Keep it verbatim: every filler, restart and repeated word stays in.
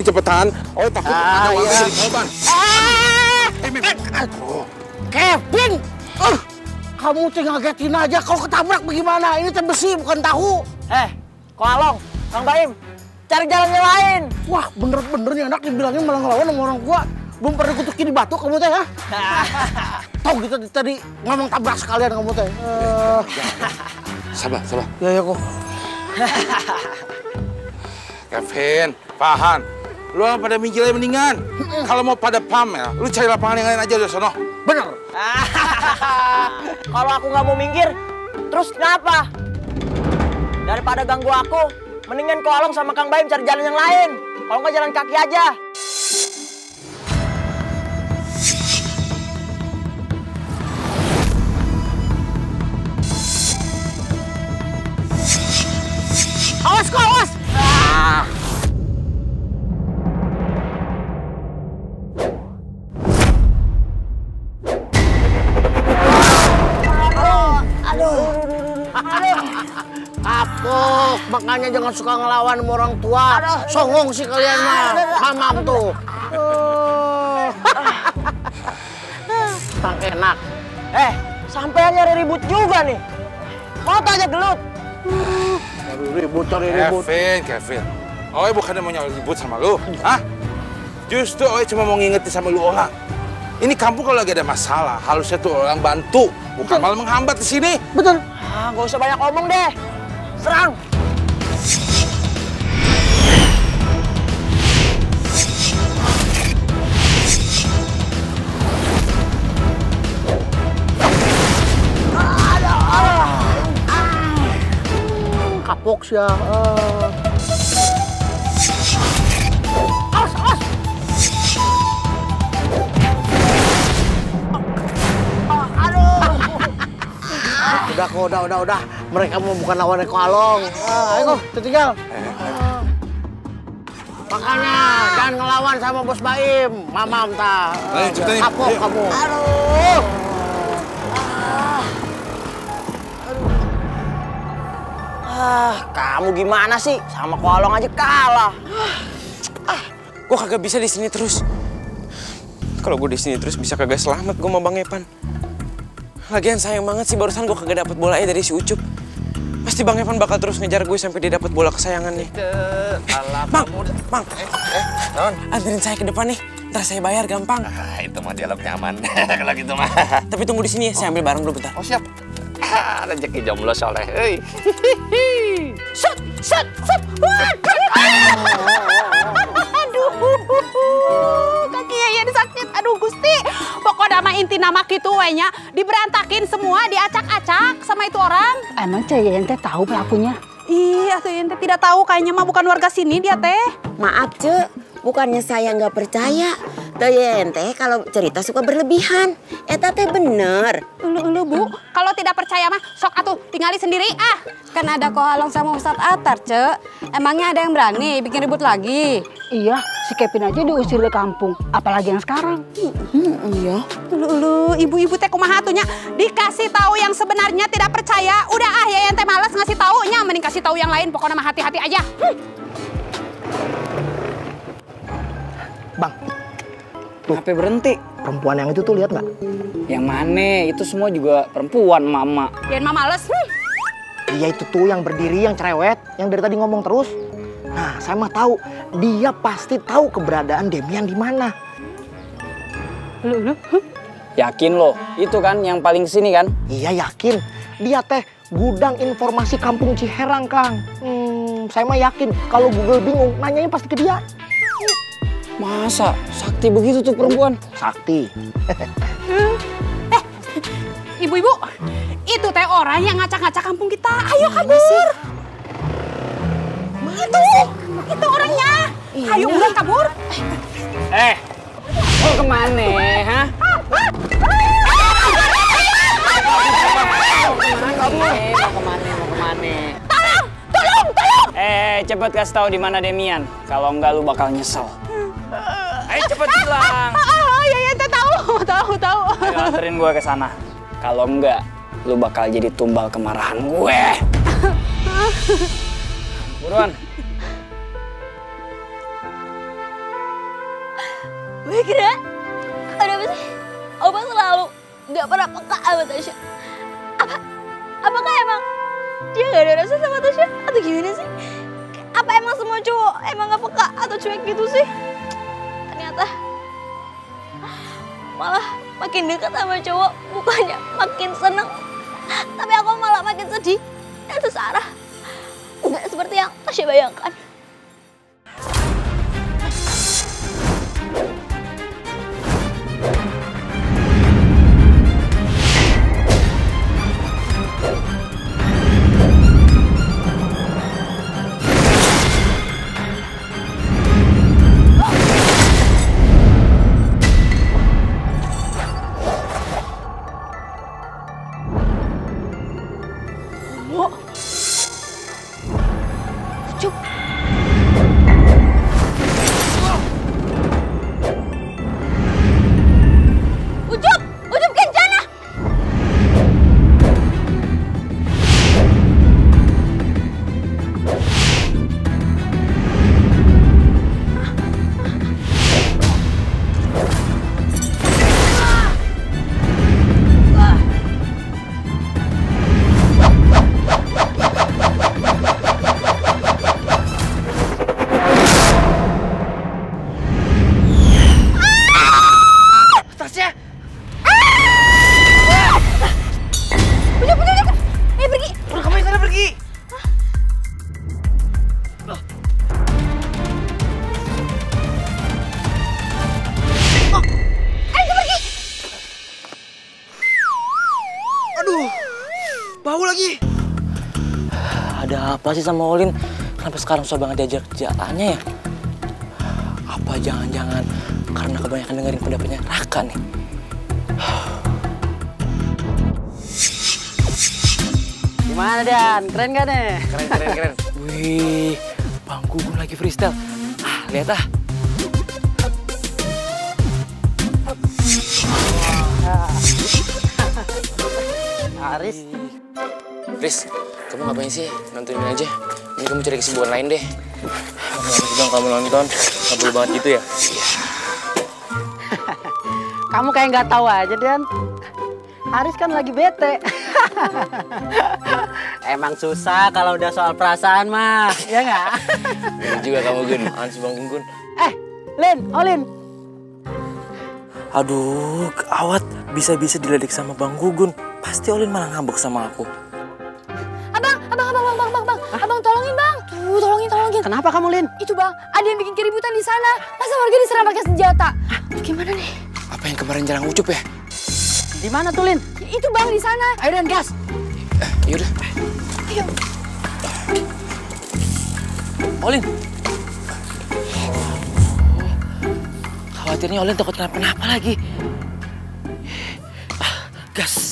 cepetan. Oh takut ah, ada warga iya. jadi korban. Ah, Eh, Mem. Aduh. Kevin, uh, kamu teh ngagetin aja. Kalau ketabrak bagaimana? Ini teh besi bukan tahu. Eh, Koalong, Kang Baim, cari jalan yang lain. Wah, bener-bener nih anak dibilangin malah ngelawan sama orang tua. Belum pernah kutukin di batu kamu teh ya? Tahu gitu tadi ngomong tabrak sekalian kamu teh. Uh... Sabar, sabar. Ya ya kok. Kevin, Pahan, lu pada minggir aja mendingan. Kalau mau pada pamer, lu cari lapangan yang lain aja udah sono. Bener. Kalau aku nggak mau minggir, terus kenapa? Daripada ganggu aku, mendingan Koalong sama Kang Baim cari jalan yang lain. Kalau nggak jalan kaki aja. Awas kok, awas! Ah. Kapok, makanya jangan suka ngelawan sama orang tua. Songong sih kalian mah, mamam tuh. Tak enak. Eh, sampai nyari ribut juga nih. Foto aja gelut. Cari ribut, cari ribut. Kevin, Kevin. Oe bukannya mau nyari ribut sama lu, hah? Justru Oe cuma mau ngingetin sama lu orang. Ini kampung kalau lagi ada masalah, harusnya tuh orang bantu, bukan malah menghambat di sini. Betul. Ah, gak usah banyak ngomong deh. Serang. Kapok sih ya. Uh. Awas, awas. Udah kok, udah, udah, udah. Mereka mau bukan lawan Koalong. Ah, ayo kok, tertinggal. Makanya jangan ngelawan sama Bos Baim, mamam ta. Ayo, cepetan nih. Kapok Ayo. kamu. Aduh. Ah, kamu gimana sih? Sama Koalong aja kalah. Ah, gue kagak bisa di sini terus. Kalau gue di sini terus bisa kagak selamat gue sama Bang Epan. Lagian sayang banget sih barusan gue kagak dapet bolanya dari si Ucup. Pasti Bang Epan bakal terus ngejar gue sampai dia dapat bola kesayangan nih. Bang, Bang, eh, eh, non, anterin saya ke depan nih. Ntar saya bayar gampang. Ah, itu mah dialog nyaman. Kalau gitu mah. Tapi tunggu di sini ya, saya ambil barang dulu bentar. Oh siap. Ah, rezeki jomblo soleh. Hei. Set, set, set. Aduh, kaki Yayan sakit. Aduh, Gusti. Pokoknya mah inti nama gitu we nya diberantakin semua, diacak-acak sama itu orang. Emang Cek Yayan teh tahu pelakunya? Iya, Cek Yayan teh tidak tahu, kayaknya mah bukan warga sini dia teh. Maaf, Cek. Bukannya saya nggak percaya. Teh Yayan teh kalau cerita suka berlebihan. Eta teh bener. Ulu-ulu, Bu. Kalau tidak percaya mah sok atuh tinggali sendiri ah. Kan ada Koalong sama Ustadz Atar, Cek. Emangnya ada yang berani bikin ribut lagi? Iya, si Kevin aja diusir dari kampung. Apalagi yang sekarang. Hmm, iya. Ulu-ulu, ibu-ibu teh kumaha atunya dikasih tahu yang sebenarnya tidak percaya. Udah ah, Yayan teh malas ngasih taunya, mending kasih tahu yang lain. Pokoknya mah hati-hati aja. Hmm. Bang, tuh. Sampai berhenti. Perempuan yang itu tuh lihat nggak? Yang mana? Itu semua juga perempuan, mama. Yayan mah males. Hmm. Dia itu tuh yang berdiri, yang cerewet, yang dari tadi ngomong terus. Nah, saya mah tahu. Dia pasti tahu keberadaan Demian di mana. Lu, lu, huh? Yakin lo? Itu kan yang paling sini kan? Iya yakin. Dia teh gudang informasi kampung Ciherang, Kang. Hmm, saya mah yakin kalau Google bingung, nanyanya pasti ke dia. Masa? Sakti begitu tuh perempuan? Sakti. Eh, ibu-ibu, itu teh orang yang ngacak-ngacak kampung kita. Ayo kabur. Itu, itu orangnya. Ayo udah kabur. Eh, mau kemana, hah? Mau kemana? Mau kemana? Tolong, tolong, tolong. Eh, cepet kasih tahu di mana Demian. Kalau enggak lu bakal nyesel. Ayo cepet bilang. Ah, ya ya, tahu, tahu, tahu. Ayo anterin gue ke sana. Kalau enggak, lu bakal jadi tumbal kemarahan gue. Buruan. kira-kira ada apa sih? Opa selalu nggak pernah peka sama Tasya. Apa? Apakah emang dia nggak ada rasa sama Tasya? Atau gimana sih? Apa emang semua cowok emang nggak peka atau cuek gitu sih? Ternyata malah makin dekat sama cowok bukannya makin seneng, tapi aku malah makin sedih dan sengsara. Nggak seperti yang Tasya bayangkan. Ada apa sih sama Olin? Kenapa sekarang susah banget diajar kerjaannya ya? Apa jangan-jangan karena kebanyakan dengerin pendapatnya Raka nih? Gimana Dan? Keren gak nih? Keren, keren, keren. Wih, Bang Gugun lagi freestyle. Ah, lihat ah. Aris. Riz, kamu ngapain sih? Nontonin aja. Ini kamu cari kesibukan lain deh. Kamu bilang kamu nonton, nggak perlu banget gitu ya? Kamu kayak nggak tahu aja, Dan. Aris kan lagi bete. Emang susah kalau udah soal perasaan mah, ya nggak? Bener juga kamu, Gun. Apaan sih Bang Gun? Eh, Lin, Olin. Aduh, gawat. Bisa-bisa diledek sama Bang Gugun. Pasti Olin malah ngambek sama aku. Abang, abang, abang, abang, abang, bang, abang tolongin bang. Tuh, tolongin, tolongin. Kenapa kamu, Lin? Itu bang, ada yang bikin keributan di sana. Masa warga diserang pakai senjata? Aduh, gimana nih? Apa yang kemarin jarang ucup ya? Di mana tuh, Lin? Itu bang di sana. Ayo Dan, gas. Eh, yaudah. Ayo. Olin. Khawatirnya Olin takut kenapa-napa lagi. Ah, gas.